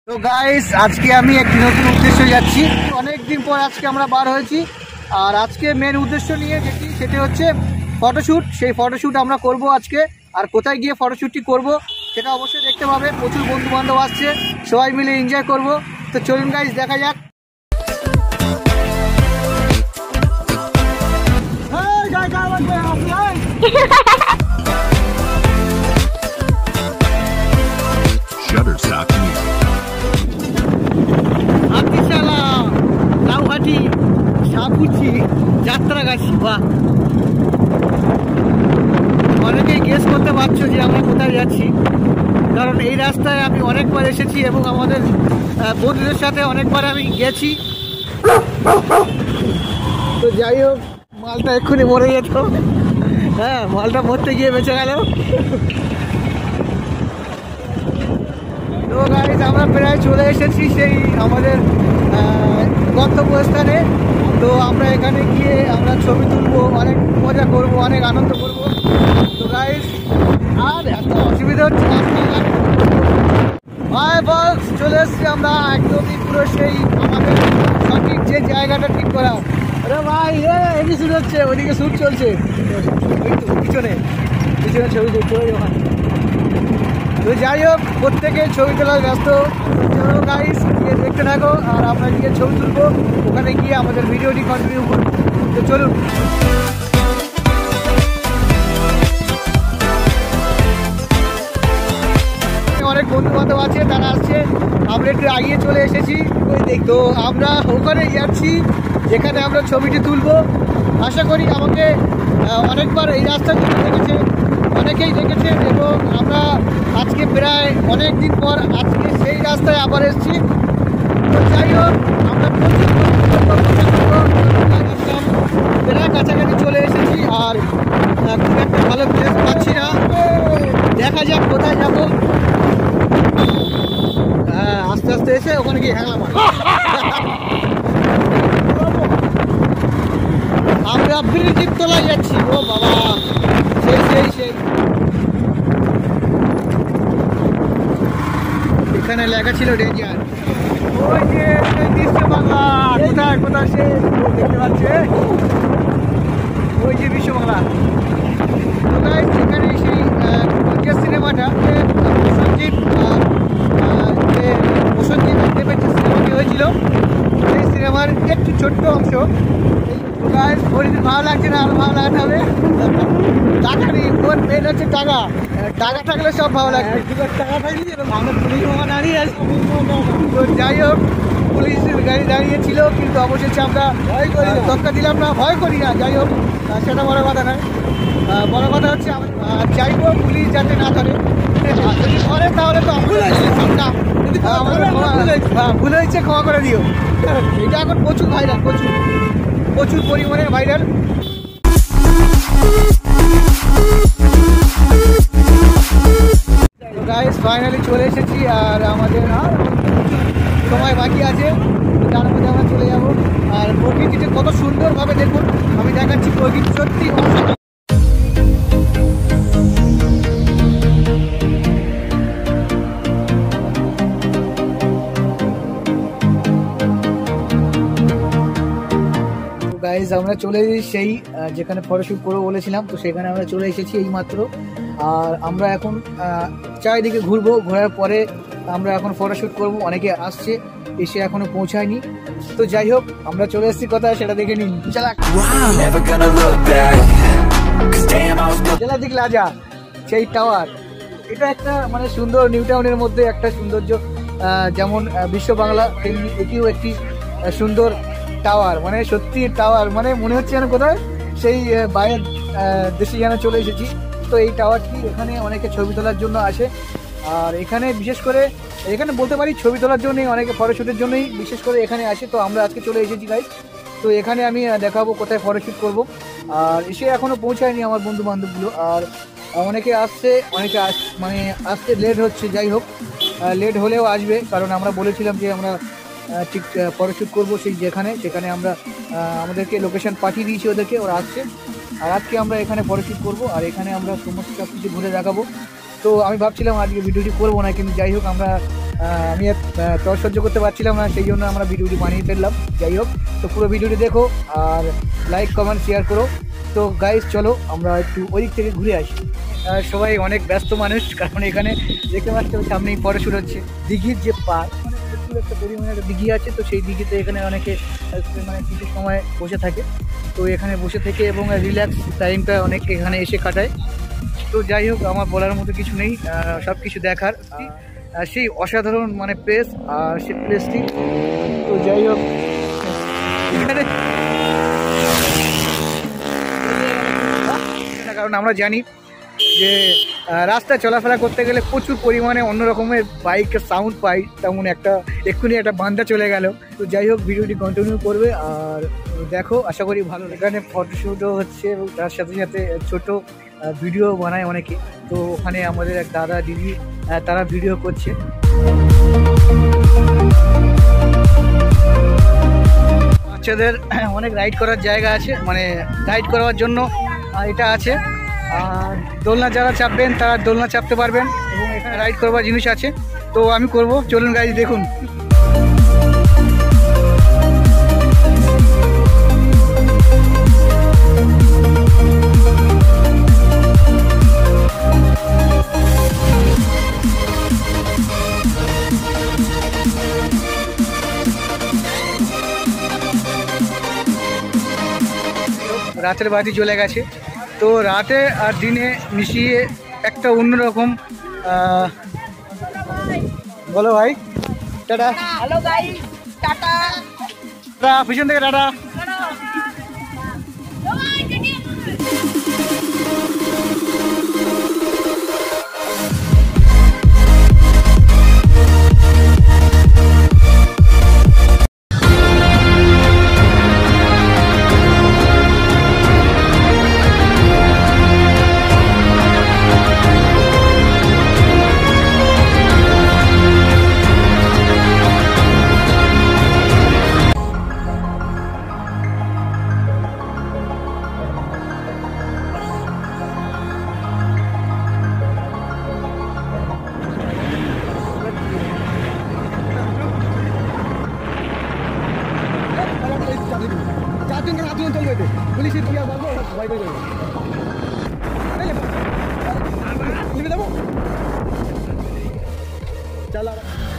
তো গাইস আজকে আমি একটি নতুন উদ্দেশ্যে যাচ্ছি। অনেক দিন পর আজকে আমরা বার হয়েছি, আর আজকে মেন উদ্দেশ্য নিয়ে যেটি সেটি হচ্ছে ফটোশ্যুট। সেই ফটোশ্যুট আমরা করব আজকে, আর কোথায় গিয়ে ফটোশ্যুটটি করব সেটা অবশ্যই দেখতে পাবে। প্রচুর বন্ধু বান্ধব আসছে, সবাই মিলে এনজয় করব। তো চলুন গাইস দেখা যাক। Shutterstock Music. লাউহাটি সাপুচি যাত্রাগাছি। বাহ, অনেকেই গেস করতে পারছো যে আমরা কোথায় যাচ্ছি, কারণ এই রাস্তায় আমি অনেকবার এসেছি এবং আমাদের বন্ধুদের সাথে অনেকবার আমি গেছি। তো যাই হোক, মালটা এক্ষুনি মরে যেত। হ্যাঁ, মালটা মরতে গিয়ে বেঁচে গেল। তো গাইস আমরা প্রায় চলে এসেছি সেই আমাদের গন্তব্যস্থানে। তো আমরা এখানে গিয়ে আমরা ছবি তুলবো, অনেক মজা করব, অনেক আনন্দ করব। তো গাইস আর এত অসুবিধা হচ্ছে ভাই, বস চলে এসছি আমরা একদমই পুরো সেই আমাদের সঠিক যে জায়গাটা ঠিক করা। আরে ভাই এমনি শুট হচ্ছে, ওইদিকে শুট চলছে পিছনে পিছনে ছবি তুলতে হবে ওখানে। তো যাই হোক, প্রত্যেকে ছবি তোলার ব্যস্ত। চলো গাইস গিয়ে দেখতে থাকো, আর আমরা গিয়ে ছবি তুলবো, ওখানে গিয়ে আমাদের ভিডিওটি কন্টিনিউ করবো। তো চলুন। অনেক বন্ধু বান্ধব আছে, তারা আসছে, আমরা একটু আগিয়ে চলে এসেছি। তো আমরা ওখানে যাচ্ছি যেখানে আমরা ছবিটি তুলবো। আশা করি আমাকে অনেকবার এই রাস্তা দেখেছে, অনেকেই দেখেছেন, এবং আমরা আজকে প্রায় অনেক দিন পর আজকে সেই রাস্তায় আবার এসেছি। তো যাই হোক, আমরা প্রায় কাছাকাছি চলে এসেছি, আর খুব একটা ভালো প্লেস পাচ্ছি না। দেখা যাক কোথায় যাবো। হ্যাঁ, আস্তে আস্তে এসে ওখানে গিয়ে হ্যাংলাম। আমরা ব্রিজিপ তোলা যাচ্ছি। ও বাবা, সেই সেই সেই এখানে লেখা ছিল ডেঞ্জার। ওই যে বিশ্ব বাংলা, কোথায় কোথায় সে দেখতে পাচ্ছে, ওই যে বিশ্ব বাংলা। এখানে সেই যে সিনেমাটা প্রসেনজিৎ দেবের যে সিনেমাটি হয়েছিল, সেই সিনেমার একটু ছোট্ট অংশ। পরিদিন ভালো লাগছে না, আরো ভালো লাগাতে হবে। টাকা নেই, ওর মেন হচ্ছে টাকা। টাকা থাকলে সব ভালো লাগবে। টাকা থাকলে আমরা পুলিশ দাঁড়িয়ে আছি। তো যাই হোক, পুলিশের গাড়ি দাঁড়িয়েছিল, কিন্তু অবশেষে আমরা ধক্কা দিলাম না, ভয় করি না। যাই হোক, সেটা বড় কথা নয়। বড় কথা হচ্ছে চাইবো পুলিশ যাতে না ধরে। যদি ধরে তাহলে তো ভুল হয়েছে, ক্ষমা করে দিও। এটা এখন প্রচুর ভাইরাল, প্রচুর প্রচুর পরিমাণে ভাইরাল। গাইস ফাইনালি চলে এসেছি, আর আমাদের সময় বাকি আছে, তার মধ্যে আমরা চলে যাব। আর প্রকৃতিটা কত সুন্দরভাবে দেখুন, আমি দেখাচ্ছি প্রকৃতি সত্যি অসাধারণ। গাইস আমরা চলে এসেছি সেই যেখানে ফটোশ্যুট করবো বলেছিলাম, তো সেখানে আমরা চলে এসেছি এই মাত্র। আর আমরা এখন চারিদিকে ঘুরবো, ঘোরার পরে আমরা এখন ফটোশ্যুট করব। অনেকে আসছে, এসে এখনো পৌঁছায়নি। তো যাই হোক, আমরা চলে এসেছি কোথায় সেটা দেখে নিন। দিক লাজা সেই টাওয়ার, এটা একটা মানে সুন্দর নিউ টাউনের মধ্যে একটা সৌন্দর্য। যেমন বিশ্ব বাংলা, তেমনি এটিও একটি সুন্দর টাওয়ার। মানে সত্যি টাওয়ার, মানে মনে হচ্ছে যেন কোথায় সেই বাইরের দেশে যেন চলে এসেছি। তো এই টাওয়ারটি এখানে অনেকে ছবি তোলার জন্য আসে, আর এখানে বিশেষ করে এখানে বলতে পারি ছবি তোলার জন্যই, অনেকে ফটোশ্যুটের জন্যই বিশেষ করে এখানে আসে। তো আমরা আজকে চলে এসেছি গাইস। তো এখানে আমি দেখাবো কোথায় ফটোশ্যুট করব। আর এসে এখনও পৌঁছায়নি আমার বন্ধু বান্ধবগুলো, আর অনেকে আসছে, অনেকে মানে আসতে লেট হচ্ছে। যাই হোক, লেট হলেও আসবে, কারণ আমরা বলেছিলাম যে আমরা ঠিক ফটোশ্যুট করবো সেই সেখানে আমরা আমাদেরকে লোকেশন পাঠিয়ে দিয়েছি ওদেরকে, ওরা আসছে। আর আজকে আমরা এখানে ফটোশ্যুট করবো, আর এখানে আমরা সমস্ত সব কিছু ঘুরে দেখাবো। তো আমি ভাবছিলাম আজকে ভিডিওটি করবো না, কিন্তু যাই হোক আমরা আমি আর তর সহ্য করতে পারছিলাম না, সেই জন্য আমরা ভিডিওটি বানিয়ে ফেললাম। যাই হোক, তো পুরো ভিডিওটি দেখো আর লাইক কমেন্ট শেয়ার করো। তো গাইস চলো আমরা একটু ওই দিক থেকে ঘুরে আসি। সবাই অনেক ব্যস্ত মানুষ, কারণ এখানে দেখতে পাচ্ছ সামনেই ফটোশুট হচ্ছে। দিঘির যে পার্ক, মানে প্রচুর একটা পরিমাণে একটা দিঘি আছে, তো সেই দিঘিতে এখানে অনেকে মানে কিছু সময় বসে থাকে। তো এখানে বসে থেকে এবং রিল্যাক্স টাইমটা অনেক এখানে এসে কাটায়। তো যাই হোক, আমার বলার মতো কিছু নেই, সব কিছু দেখার সেই অসাধারণ মানে প্লেস আর সেই প্লেসটি। তো যাই হোক, এখানে কারণ আমরা জানি যে রাস্তায় চলাফেরা করতে গেলে প্রচুর পরিমাণে অন্য রকমের বাইকের সাউন্ড পাই, তেমন এক্ষুনি একটা বান্দা চলে গেল। তো যাই হোক, ভিডিওটি কন্টিনিউ করবে আর দেখো, আশা করি ভালো। এখানে ফটোশ্যুটও হচ্ছে এবং তার সাথে সাথে ছোট ভিডিও বানায় অনেকে। তো ওখানে আমাদের এক দাদা দিদি তারা ভিডিও করছে। বাচ্চাদের অনেক রাইড করার জায়গা আছে, মানে রাইড করার জন্য এটা আছে। আর দোলনা যারা চাপবেন তারা দোলনা চাপতে পারবেন এবং এখানে রাইড করবার জিনিস আছে। তো আমি করব, চলুন গাইজ দেখুন। রাতের বাতি চলে গেছে, তো রাতে আর দিনে মিশিয়ে একটা অন্যরকম। বলো ভাই, টাটা। Hello guys, tata. পিছন থেকে টাটা। পুলিশের কি আর বলবো, ভয় পেয়ে যাবে। দেবো চালা।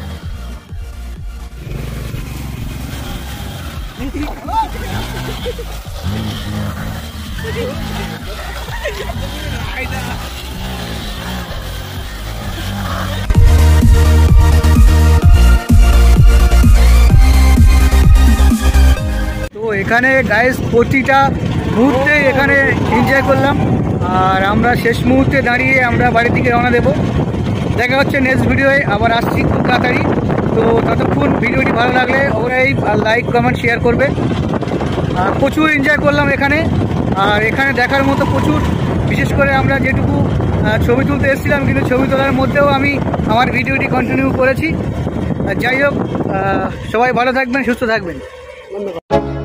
তো এখানে গাইস প্রতিটা মুহূর্তে এখানে এনজয় করলাম, আর আমরা শেষ মুহূর্তে দাঁড়িয়ে আমরা বাড়ির দিকে রওনা দেবো। দেখা হচ্ছে নেক্সট ভিডিওয়ে, আবার আসছি খুব তাড়াতাড়ি। তো ততক্ষণ ভিডিওটি ভালো লাগলে অবশ্যই লাইক কমেন্ট শেয়ার করবে। আর প্রচুর এনজয় করলাম এখানে, আর এখানে দেখার মতো প্রচুর, বিশেষ করে আমরা যেটুকু ছবি তুলতে এসেছিলাম, কিন্তু ছবি তোলার মধ্যেও আমি আমার ভিডিওটি কন্টিনিউ করেছি। যাই হোক, সবাই ভালো থাকবেন, সুস্থ থাকবেন, ধন্যবাদ।